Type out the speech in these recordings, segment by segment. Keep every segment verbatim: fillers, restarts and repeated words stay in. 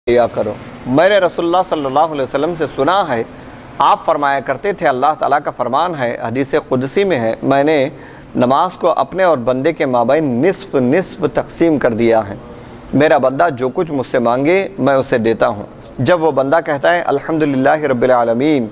किया करो। मैंने रसूलुल्लाह सल्लल्लाहु अलैहि वसल्लम से सुना है, आप फरमाया करते थे, अल्लाह ताला का फरमान है, हदीस कुदसी में है, मैंने नमाज को अपने और बंदे के माबैन निस्फ निस्फ तकसीम कर दिया है। मेरा बंदा जो कुछ मुझसे मांगे मैं उसे देता हूँ। जब वो बंदा कहता है अल्हम्दुलिल्लाहि रब्बिल आलमीन,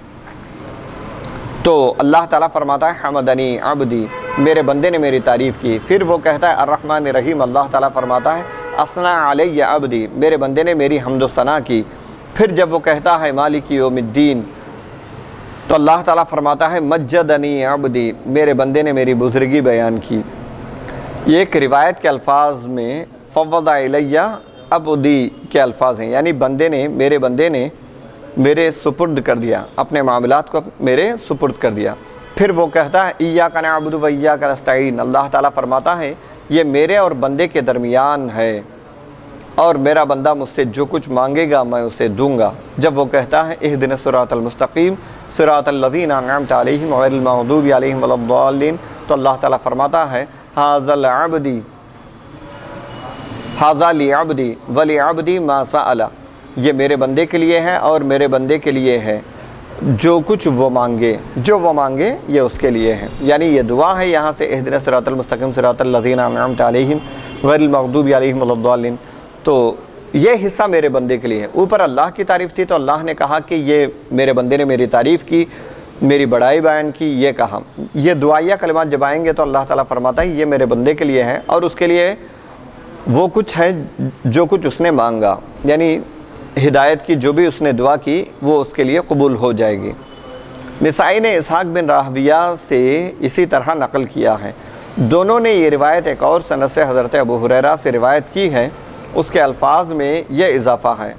तो अल्लाह ताला फरमाता है हमदनी अब्दी, मेरे बंदे ने मेरी तारीफ़ की। फिर वो कहता है अर्रहमान रहीम, अल्लाह ताला फरमाता है असना अलैया अब्दी, मेरे बंदे ने मेरी हम्द सना की। फिर जब वो कहता है मालिक यौमिद्दीन, तो अल्लाह ताला फरमाता है मज्जदनी अब्दी, मेरे बंदे ने मेरी बुज़ुर्गी बयान की। ये एक रिवायत के अल्फाज में फव्वदा इलैया अब्दी के अल्फाज हैं, यानी बंदे ने मेरे बंदे ने मेरे सुपुर्द कर दिया, अपने मामलात को मेरे सुपुर्द कर दिया। फिर वो कहता है इय्याका नअबुदु व इय्याका नस्तईन, अल्लाह ताला फरमाता है ये मेरे और बंदे के दरमियान है और मेरा बंदा मुझसे जो कुछ मांगेगा मैं उसे दूंगा। जब वो कहता है इहदिना सिरातल मुस्तकीम सिरातल लज़ीना अनअमता अलैहिम गैरिल मग़दूबि अलैहिम वलद्दाल्लीन, तो अल्लाह ताला फरमाता है हाज़ल अब्दी हाज़ा लि अब्दी व लि अब्दी मा सअला, ये मेरे बंदे के लिए है और मेरे बंदे के लिए है जो कुछ वो मांगे, जो वो मांगे ये उसके लिए है। यानी ये दुआ है यहाँ से इहदिना सिरातल मुस्तकीम सिरातल लज़ीना अनअमता अलैहिम गैरिल मग़दूबि अलैहिम वलद्दाल्लीन, तो ये हिस्सा मेरे बंदे के लिए है। ऊपर अल्लाह की तारीफ़ थी तो अल्लाह ने कहा कि ये मेरे बंदे ने मेरी तारीफ़ की, मेरी बड़ाई बयान की, ये कहा। ये दुआया कलिमात जब आएंगे तो अल्लाह ताला फरमाता है ये मेरे बंदे के लिए है और उसके लिए वो कुछ है जो कुछ उसने मांगा, यानी हिदायत की जो भी उसने दुआ की वो उसके लिए कबूल हो जाएगी। निसाई ने इसहाक बिन राहविया से इसी तरह नकल किया है। दोनों ने ये रिवायत एक और सनद से हज़रत अबू हुरैरा से रिवायत की है। उसके अल्फाज में यह इजाफ़ा है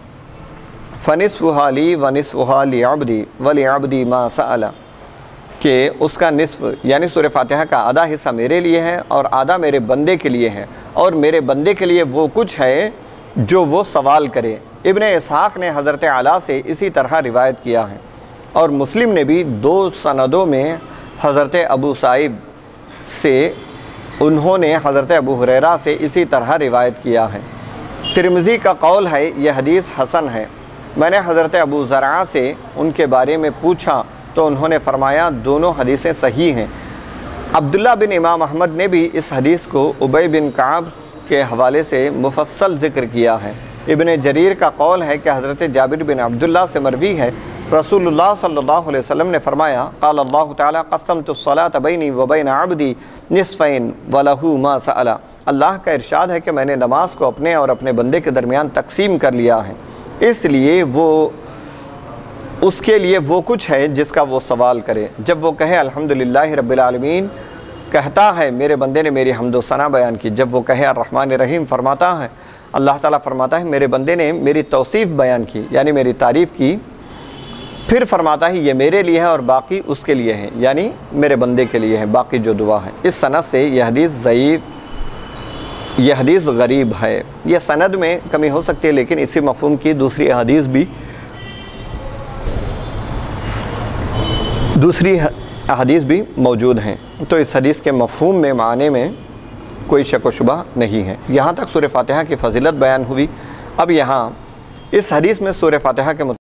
फ़निस्फ़ुहा ली व निस्फ़ुहा लि अब्दी व लि अब्दी मा सअला, कि उसका निस्फ़ यानी सूरह फातिहा का आधा हिस्सा मेरे लिए है और आधा मेरे बंदे के लिए है और मेरे बंदे के लिए वो कुछ है जो वो सवाल करे। इब्न इसहाक ने हज़रत आला से इसी तरह रिवायत किया है और मुस्लिम ने भी दो सनदों में हज़रत अबू साइब से उन्होंने हज़रत अबू हुरैरा से इसी तरह रिवायत किया है। तिरमिज़ी का कौल है यह हदीस हसन है। मैंने हज़रत अबू ज़रआ से उनके बारे में पूछा तो उन्होंने फरमाया दोनों हदीसें सही हैं। अब्दुल्ला बिन इमाम अहमद ने भी इस हदीस को उबई बिन काब के हवाले से मुफस्सल ज़िक्र किया है। इब्न जरीर का कौल है कि हज़रत जाबिर बिन अब्दुल्ला से मरवी है, रसूलुल्लाह सल्लल्लाहु अलैहि वसल्लम ने फरमाया क़ाल अल्लाहु तआला क़स्समतु स्सलात बैनी व बैन अब्दी निस्फ़ैन व लहू मा सअला, अल्लाह का इरशाद है कि मैंने नमाज को अपने और अपने बंदे के दरमियान तकसीम कर लिया है, इसलिए वो उसके लिए वो कुछ है जिसका वो सवाल करे। जब वो कहे अल्हम्दुलिल्लाहि रब्बिल आलमीन, कहता है मेरे बंदे ने मेरी हम्द सना बयान की। जब वो कहे अर्रहमान रहीम, फरमाता है अल्लाह ताला फरमाता है मेरे बंदे ने मेरी तौसीफ़ बयान की, यानी मेरी तारीफ़ की। फिर फरमाता है ये मेरे लिए है और बाकी उसके लिए है, यानी मेरे बंदे के लिए है बाकी जो दुआ है। इस सनद से यह हदीस ज़ईफ़, यह हदीस गरीब है। यह सनद में कमी हो सकती है लेकिन इसी मफ़हूम की दूसरी हदीस भी दूसरी हदीस भी मौजूद हैं, तो इस हदीस के मफ़हूम में माने में कोई शक व शुबा नहीं है। यहाँ तक सूरह फातिहा की फ़जीलत बयान हुई। अब यहाँ इस हदीस में सूरह फातिहा के